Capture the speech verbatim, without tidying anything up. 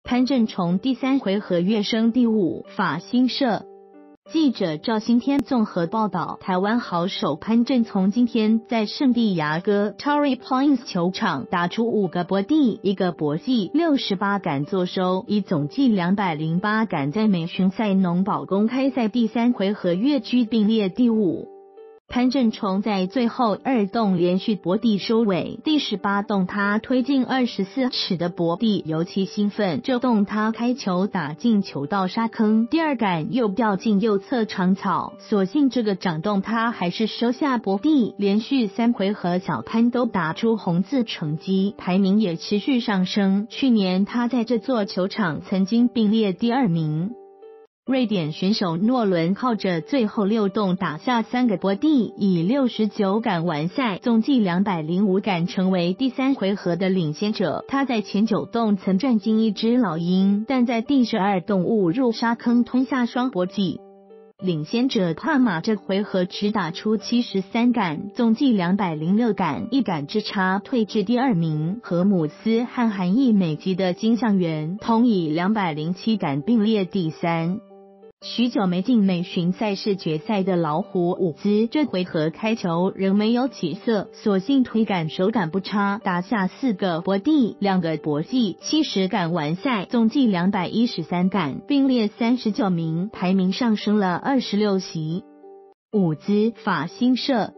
潘正崇第三回合跃升第五。法新社记者赵新天综合报道，台湾好手潘正崇今天在圣地牙哥 Torrey Pines 球场打出五个博地一个博计六十八杆作收，以总计两百零八杆在美巡赛农保公开赛第三回合跃居并列第五。潘正崇在最后二洞连续博地收尾，第十八洞他推进二十四尺的博地尤其兴奋，这洞他开球打进球道沙坑，第二杆又掉进右侧长草，所幸这个掌洞他还是收下博地，连续三回合小潘都打出红字成绩，排名也持续上升。去年他在这座球场曾经并列第二名。瑞典选手诺伦靠着最后六洞打下三个博地，以六十九杆完赛，总计两百零五杆，成为第三回合的领先者。他在前九洞曾赚进一只老鹰，但在第十二洞误入沙坑吞下双博计。领先者帕马这回合只打出七十三杆，总计两百零六杆，一杆之差退至第二名。荷姆斯和韩裔美籍的金相元同以两百零七杆并列第三。许久没进美巡赛事决赛的老虎伍兹，这回合开球仍没有起色，所幸推杆手感不差，打下四个博地两个博计，七十杆完赛，总计两百一十三杆，并列三十九名，排名上升了二十六席。伍兹法新社